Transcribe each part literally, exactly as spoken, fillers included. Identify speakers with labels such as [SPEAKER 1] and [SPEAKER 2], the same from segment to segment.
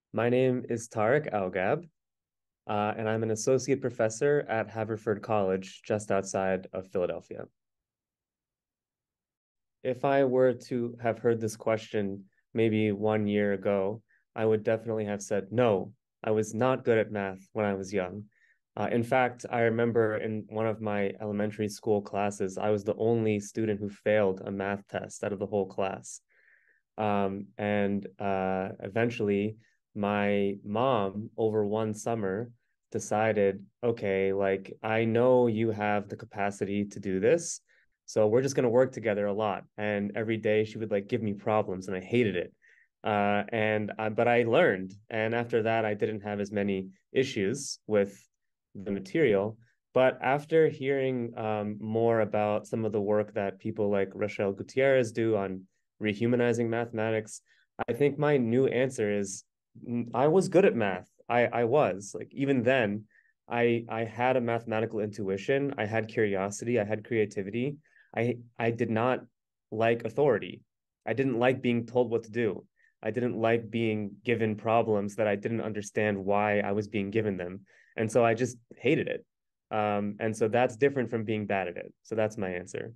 [SPEAKER 1] My name is Tarik Aougab, uh, and I'm an associate professor at Haverford College, just outside of Philadelphia. If I were to have heard this question maybe one year ago, I would definitely have said, no, I was not good at math when I was young. Uh, in fact, I remember in one of my elementary school classes, I was the only student who failed a math test out of the whole class. Um, and uh, eventually, my mom, over one summer, decided, okay, like, I know you have the capacity to do this. So we're just going to work together a lot. And every day she would like give me problems, and I hated it. Uh, and uh, but I learned. And after that, I didn't have as many issues with the material. But after hearing um, more about some of the work that people like Rachel Gutierrez do on rehumanizing mathematics, I think my new answer is mm, I was good at math. I, I was like even then, I I had a mathematical intuition. I had curiosity. I had creativity. I I did not like authority. I didn't like being told what to do. I didn't like being given problems that I didn't understand why I was being given them. And so I just hated it. Um, and so that's different from being bad at it. So that's my answer.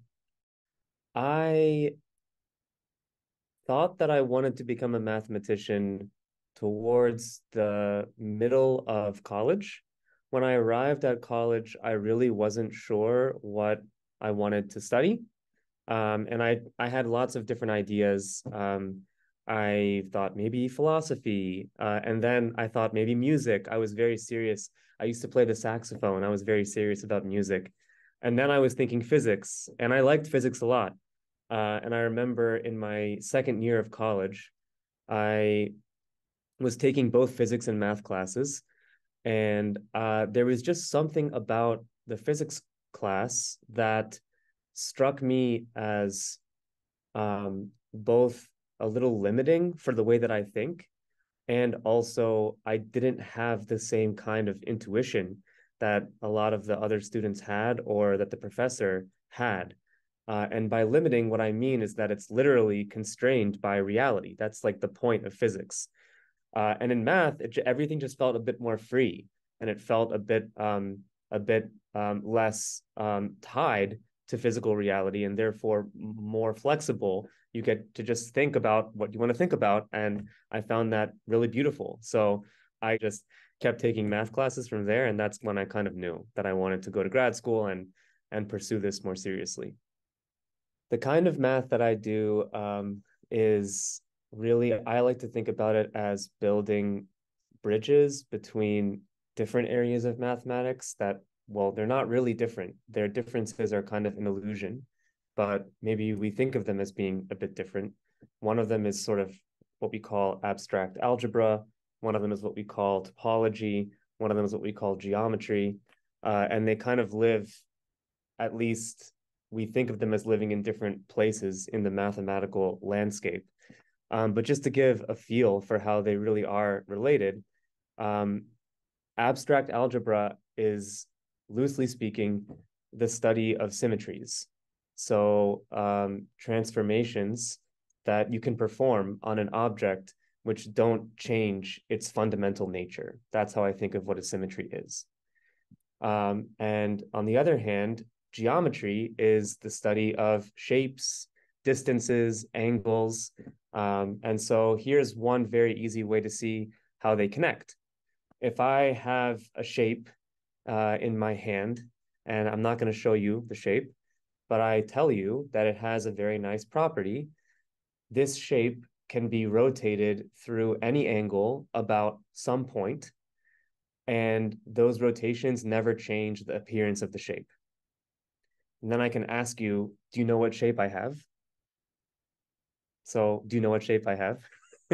[SPEAKER 1] I thought that I wanted to become a mathematician towards the middle of college. When I arrived at college, I really wasn't sure what I wanted to study. Um, and I I had lots of different ideas. Um, I thought maybe philosophy, uh, and then I thought maybe music. I was very serious. I used to play the saxophone. I was very serious about music. And then I was thinking physics, and I liked physics a lot. Uh, and I remember in my second year of college, I was taking both physics and math classes. And uh, there was just something about the physics class that struck me as um, both a little limiting for the way that I think, and also I didn't have the same kind of intuition that a lot of the other students had or that the professor had. Uh, and by limiting, what I mean is that it's literally constrained by reality. That's like the point of physics. Uh, and in math, it, everything just felt a bit more free, and it felt a bit um, a bit um, less um, tied to physical reality, and therefore more flexible. You get to just think about what you want to think about, and I found that really beautiful. So I just kept taking math classes from there, and that's when I kind of knew that I wanted to go to grad school and and pursue this more seriously. The kind of math that I do um, is really, I like to think about it as building bridges between different areas of mathematics that, well, they're not really different. Their differences are kind of an illusion, but maybe we think of them as being a bit different. One of them is sort of what we call abstract algebra. One of them is what we call topology. One of them is what we call geometry. Uh, and they kind of live, at least we think of them as living in different places in the mathematical landscape. Um, but just to give a feel for how they really are related, um, abstract algebra is, loosely speaking, the study of symmetries. So, um, transformations that you can perform on an object which don't change its fundamental nature. That's how I think of what a symmetry is. Um, and on the other hand, geometry is the study of shapes, distances, angles. Um, and so here's one very easy way to see how they connect. If I have a shape uh, in my hand, and I'm not going to show you the shape, but I tell you that it has a very nice property, this shape can be rotated through any angle about some point, and those rotations never change the appearance of the shape. And then I can ask you, do you know what shape I have? So, do you know what shape I have?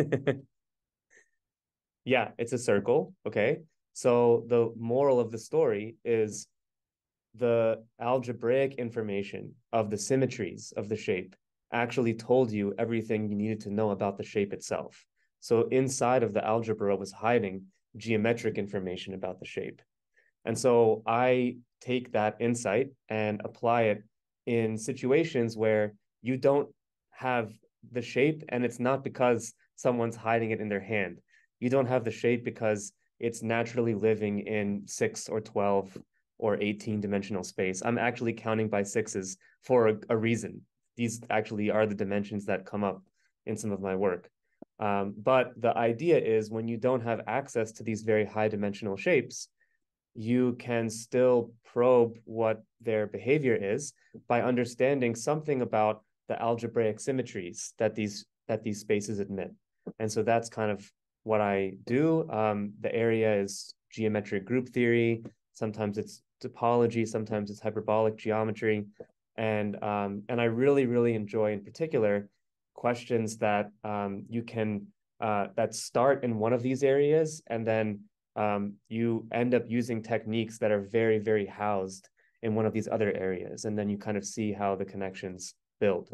[SPEAKER 1] Yeah, it's a circle. Okay. So, the moral of the story is the algebraic information of the symmetries of the shape actually told you everything you needed to know about the shape itself. So, inside of the algebra was hiding geometric information about the shape. And so I take that insight and apply it in situations where you don't have the shape, and it's not because someone's hiding it in their hand. you don't have the shape because it's naturally living in six or twelve or eighteen dimensional space. I'm actually counting by sixes for a, a reason. These actually are the dimensions that come up in some of my work. Um, but the idea is when you don't have access to these very high dimensional shapes, you can still probe what their behavior is by understanding something about the algebraic symmetries that these that these spaces admit. And so that's kind of what I do. Um, the area is geometric group theory. Sometimes it's topology. Sometimes it's hyperbolic geometry. And um, and I really really enjoy in particular questions that um, you can uh, that start in one of these areas and then um, you end up using techniques that are very, very housed in one of these other areas. And then you kind of see how the connections build.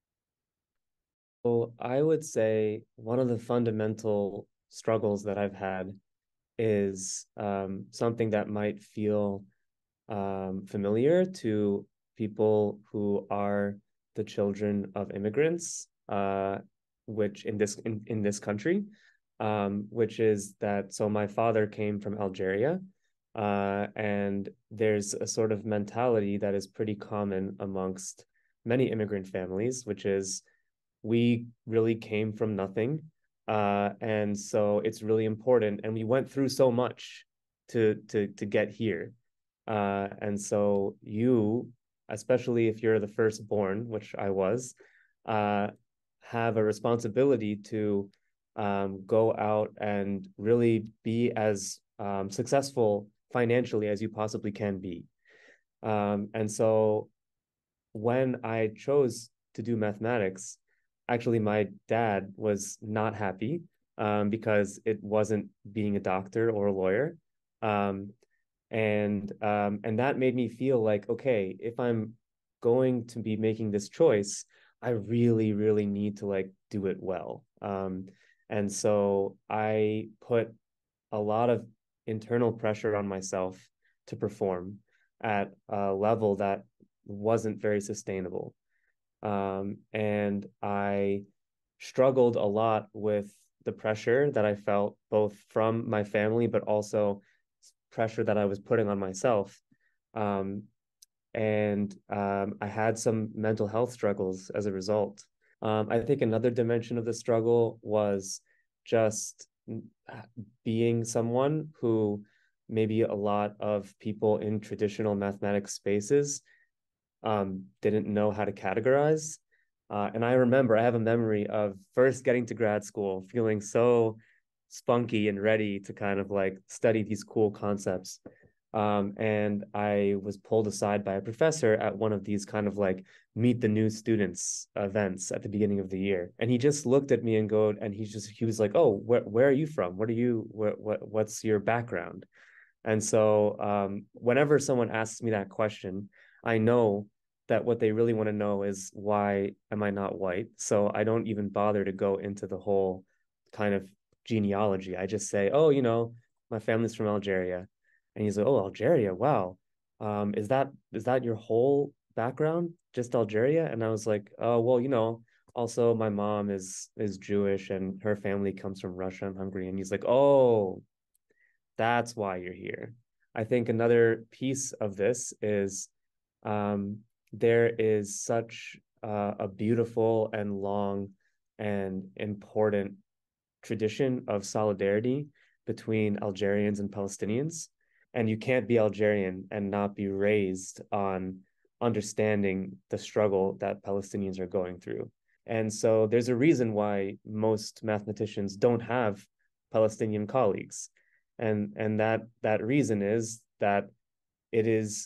[SPEAKER 1] So I would say one of the fundamental struggles that I've had is um, something that might feel um, familiar to people who are the children of immigrants, uh, which in this in, in this country, um, which is that so my father came from Algeria, uh, and there's a sort of mentality that is pretty common amongst many immigrant families, which is we really came from nothing. Uh, and so it's really important. And we went through so much to to to get here. Uh, and so you, especially if you're the firstborn, which I was, uh, have a responsibility to um, go out and really be as um, successful financially as you possibly can be. Um, and so when I chose to do mathematics, actually my dad was not happy um, because it wasn't being a doctor or a lawyer. Um, and um, and that made me feel like, okay, if I'm going to be making this choice, I really, really need to like do it well. Um, and so I put a lot of internal pressure on myself to perform at a level that wasn't very sustainable. Um, and I struggled a lot with the pressure that I felt both from my family, but also pressure that I was putting on myself. Um, and um, I had some mental health struggles as a result. Um, I think another dimension of the struggle was just being someone who maybe a lot of people in traditional mathematics spaces um, didn't know how to categorize. Uh, and I remember I have a memory of first getting to grad school, feeling so spunky and ready to kind of like study these cool concepts. Um, and I was pulled aside by a professor at one of these kind of like meet the new students events at the beginning of the year. And he just looked at me and go, and he just he was like, "Oh, where where are you from? What are you? What what what's your background?" And so um, whenever someone asks me that question, I know that what they really want to know is why am I not white? So I don't even bother to go into the whole kind of genealogy. I just say, oh, you know, my family's from Algeria. And he's like, oh, Algeria, wow. Um, is that is that your whole background, just Algeria? And I was like, oh, well, you know, also my mom is is Jewish and her family comes from Russia and Hungary. And he's like, oh, that's why you're here. I think another piece of this is um, there is such uh, a beautiful and long and important tradition of solidarity between Algerians and Palestinians. And you can't be Algerian and not be raised on understanding the struggle that Palestinians are going through. And so there's a reason why most mathematicians don't have Palestinian colleagues. And, and that, that reason is that it is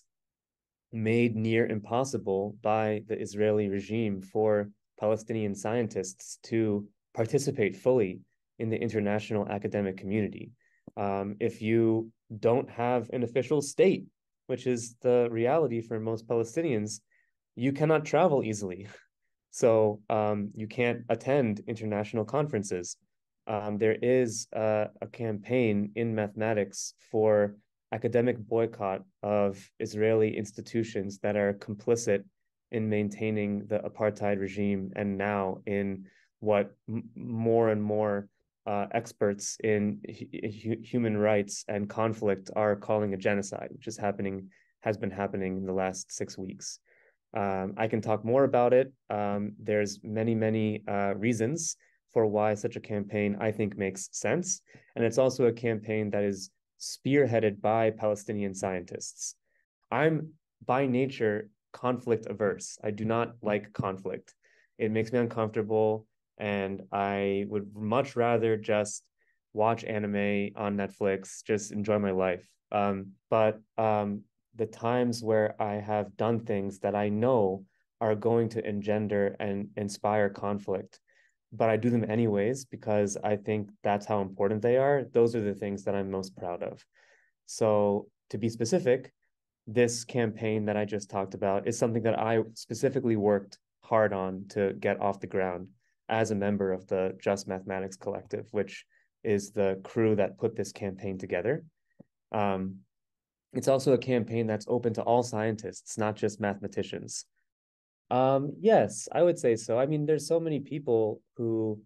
[SPEAKER 1] made near impossible by the Israeli regime for Palestinian scientists to participate fully in the international academic community. Um, if you don't have an official state, which is the reality for most Palestinians, you cannot travel easily. So um, you can't attend international conferences. Um, there is a, a campaign in mathematics for academic boycott of Israeli institutions that are complicit in maintaining the apartheid regime and now in what m- more and more uh, experts in hu human rights and conflict are calling a genocide, which is happening, has been happening in the last six weeks. Um, I can talk more about it. Um, there's many, many uh, reasons for why such a campaign, I think, makes sense. And it's also a campaign that is spearheaded by Palestinian scientists. I'm by nature conflict averse. I do not like conflict. It makes me uncomfortable, and I would much rather just watch anime on Netflix, just enjoy my life. Um, but um, the times where I have done things that I know are going to engender and inspire conflict, but I do them anyways because I think that's how important they are. Those are the things that I'm most proud of. So, to be specific, this campaign that I just talked about is something that I specifically worked hard on to get off the ground as a member of the Just Mathematics Collective, which is the crew that put this campaign together. Um, it's also a campaign that's open to all scientists, not just mathematicians. Um, yes, I would say so. I mean, there's so many people who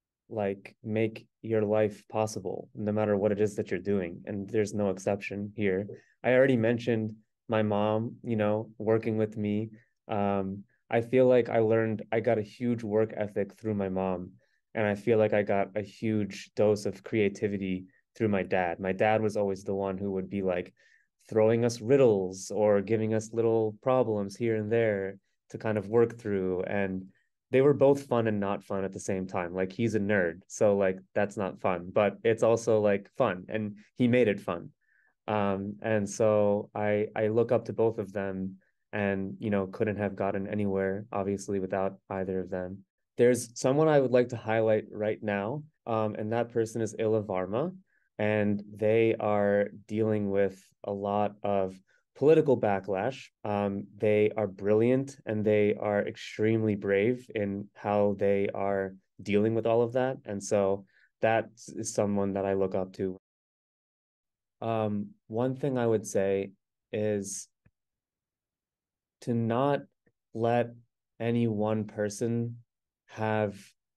[SPEAKER 1] like make your life possible, no matter what it is that you're doing. And there's no exception here. I already mentioned my mom, you know, working with me. Um, I feel like I learned, I got a huge work ethic through my mom. And I feel like I got a huge dose of creativity through my dad. My dad was always the one who would be like throwing us riddles or giving us little problems here and there to kind of work through. And they were both fun and not fun at the same time. Like he's a nerd, so like that's not fun, but it's also like fun, and he made it fun. Um, and so I I look up to both of them, and you know couldn't have gotten anywhere obviously without either of them. There's someone I would like to highlight right now, um, and that person is Ila Varma, and they are dealing with a lot of political backlash. Um, they are brilliant and they are extremely brave in how they are dealing with all of that. And so that is someone that I look up to. Um, one thing I would say is to not let any one person have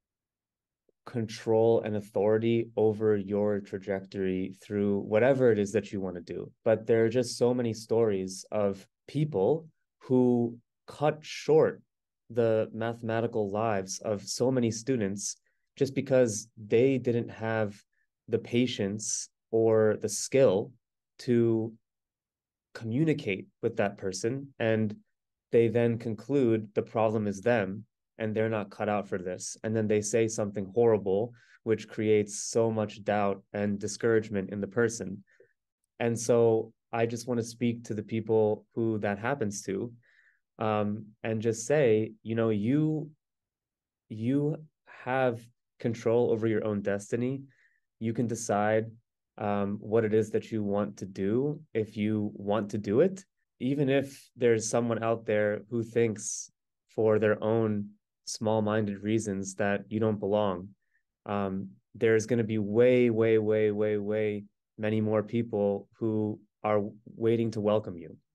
[SPEAKER 1] control and authority over your trajectory through whatever it is that you want to do. But there are just so many stories of people who cut short the mathematical lives of so many students just because they didn't have the patience or the skill to communicate with that person, and they then conclude the problem is them and they're not cut out for this, and then they say something horrible which creates so much doubt and discouragement in the person. And so I just want to speak to the people who that happens to, um, and just say, you know, you you have control over your own destiny. You can decide um, what it is that you want to do if you want to do it, even if there's someone out there who thinks for their own small-minded reasons that you don't belong. Um, there's going to be way, way, way, way, way many more people who are waiting to welcome you.